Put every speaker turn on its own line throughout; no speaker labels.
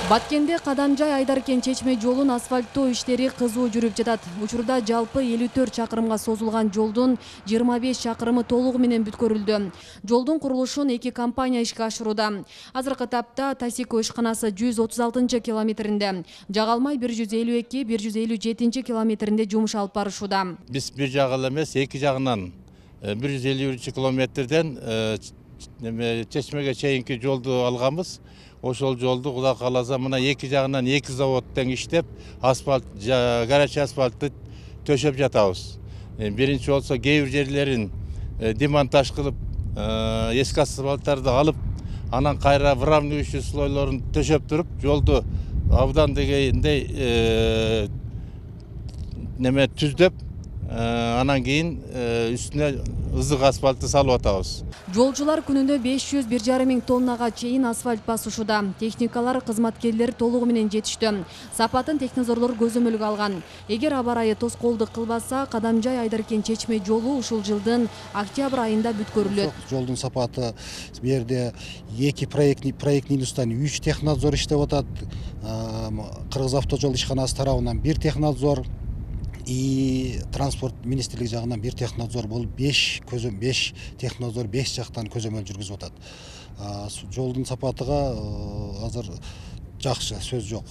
Баткенде Кадамжай Айдаркен Чечме жолун асфальттоо иштери кызуу жүрүп жатат. Учурда жалпы 54 чакырымга созулган жолдун 25 чакырымы толугу менен бүткөрүлдү. Жолдун курулушун 2 компания ишке ашырууда. Азыркы тапта Тасико ишканасы 136 километринде, Жагалмай 152-157 километринде жумуш алып барышууда.
Биз бир жагы эле эмес, эки жагынан 153 километрден Чечмеге чейинки жолду алганбыз. Ошол жолду Кудай кааласа мына эки жагынан 2 заводтон иштеп, асфальт, гараж асфальтты төшөп жатабыз. Биринчи болсо кээ бир жерлерин демонтаж кылып, эски асфальттарды алып, анан кайра выравнивающий слойлорун төшөп туруп, жолду абдан дегендей түздөп, анан кийин үстүнө ызык асфальтты салып атабыз.
Жолчулар күнүндө 500-1,5 миң тоннага чейин асфальт басышууда. Техникалар, кызматкерлер толугу менен жетиштү. Сапатын технозорлор көзөмөлгө алган. Эгер аба ырайы тоскоолдук кылбаса, Кадамжай Айдаркен Чечме жолу ушул жылдын октябрь айында бүткөрүлөт.
Жолдун сапаты бу жерде 2 проектный институттан 3 технадзор иштеп атат. Кыргыз автожол ишканасы тарабынан 1 технадзор, и транспорт министрлиги жагынан 1 технадзор болуп 5 технадзор 5 жактан көзөмөл жүргүзүп атат. Жолдун сапатыга азыр жакшы, сөз жок.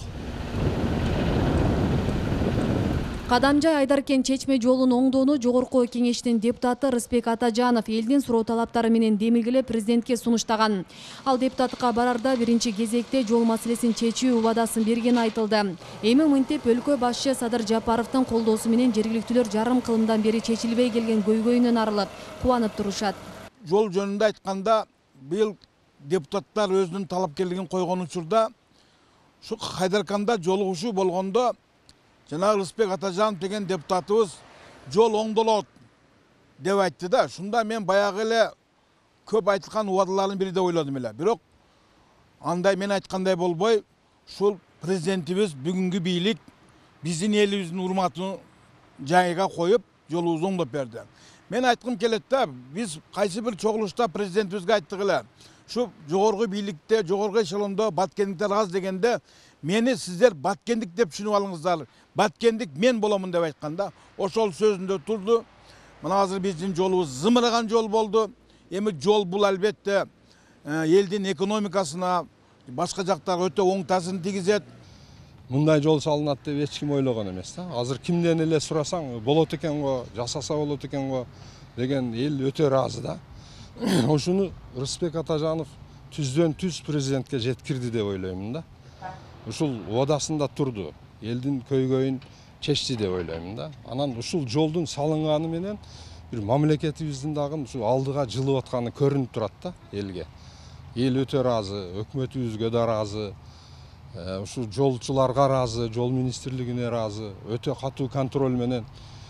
Кадамжай Айдаркен Чечме жолун оңдоону Жогорку Кеңештин депутаты Рыспек Атажанов элдин суроо талаптары менен демилгелеп президентке сунуштаган. Ал депутаттыкка барарда биринчи кезекте жол маселесин чечүү убадасын бергени айтылды. Эми мынтип өлкө башчы Садыр Жапаровдун колдоосу менен жергиликтүүлөр жарым кылымдан бери чечилбей келген көйгөйүнөн арылып, кубанып турушат.
Жол жөнүндө айтканда, быйыл депутаттар өзүнүн талапкерлигин койгон учурда ушу Хайдарканда жолугушуу болгондо жанагы Рыспек Атажанов деген депутатыбыз жол оңдолот деп айтты да. Шунда мен баягы эле көп айтылган убадалардын бири деп ойладым эле. Бирок андай мен айткандай болбой, ушул президентибиз бүгүнкү бийлик биздин элибиздин урматын жайга коюп, жолубузду оңдоп берди. Мен айткым келет да, биз кайсы бир чогулушта президентибизге айттык эле. Şu жогорку бийликте, жогорку эшелондо баткендиктер аз дегенде, мени сиздер баткендик деп түшүнүп алыңыздар. Баткендик мен боломун деп айтканда, ошол сөзүндө турду. Мына азыр биздин жолубуз зымыраган жол болду. Эми жол бул албетте элдин экономикасына, башка жактарга өтө оң таасирин тийгизет.
Мындай жол салынат деп эч ким ойлогон эмес да. Азыр кимден эле сурасаң, болот экен го, жасаса болот экен го деген эл өтө ыраазы да. Ошуну Рыспек Атажанов түздөн түз президентке жеткирди деп ойлоймун да. Ушул убадасында турду. Элдин көйгөйүн чечти деп ойлоймун да. Анан ушул жолдун салынганы менен бир мамлекетибиздин дагы ушул алдыга жылып атканы көрүнүп турат да элге. Эл өтө ыраазы, өкмөтүбүзгө да ыраазы, ушул жолчуларга ыраазы, жол министрлигине ыраазы, өтө катуу контроль менен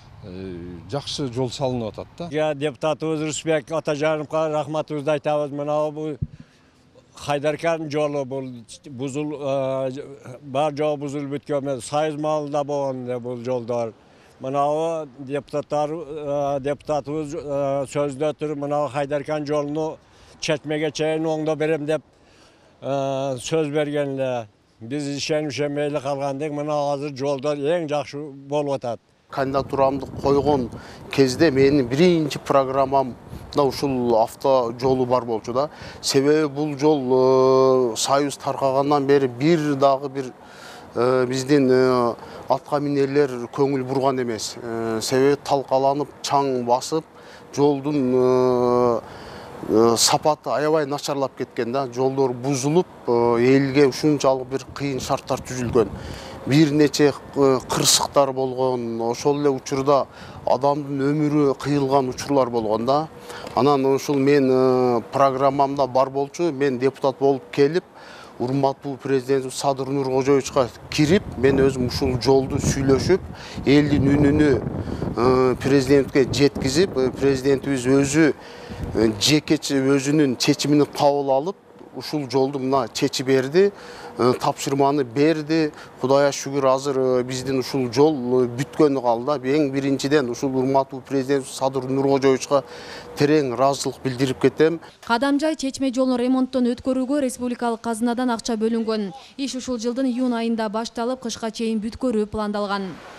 жакшы жол салынып атат да.
Депутатыбыз Рыспек Атажановго рахматыбызды айтабыз. Мына бул Хайдаркен жолу бул бузул бар жол бузулуп бүткөн, Сайыз маалында болгон бул жолдор. Мына депутатыбыз сөздө туруп мына Хайдаркен жолуну Чечмеге чейин оңдоп берем деп сөз берген эле. Биз ишенбей калгандык, мына азыр жолдор эң жакшы болуп атат.
Кандидатурамды койгон кезде менин биринчи программамда ушул авто жолу бар болчу да. Себеби бул жол Союз таркагандан бери бир биздин атка минерлер көңүл бурган эмес. Себеби талкаланып, чаң басып, жолдун сапаты аябай начарлап кеткен да. Жолдор бузулуп, элге ушунчалык бир кыйын шарттар түзүлгөн. Бир нече кырсыктар болгон, ошол эле учурда адамдын өмүрү кыйылган учурлар болгон да. Анан ушул мен программамда бар болчу, мен депутат болуп келип, урматтуу президент Садыр Нуркожоевичке кирип, мен өзүм ушул жолду сүйлөшүп, элдин үнүнү президентке жеткизип, президентибиз өзү жекече өзүнүн чечимин кабыл алып, ушул жолду мына чечип берди, тапшырманы берди. Кудайга шүгүр, азыр биздин ушул жол бүткөнү калды. Эң биринчиден ушул урматтуу президент Садыр Нуркожоевичке терең ыраазычылык билдирип кетем.
Кадамжай чечме жолун ремонттон өткөрүүгө республикалык казынадан акча бөлүнгөн. Иш ушул жылдын июнь айында башталып, кышка чейин бүткөрүү пландалган.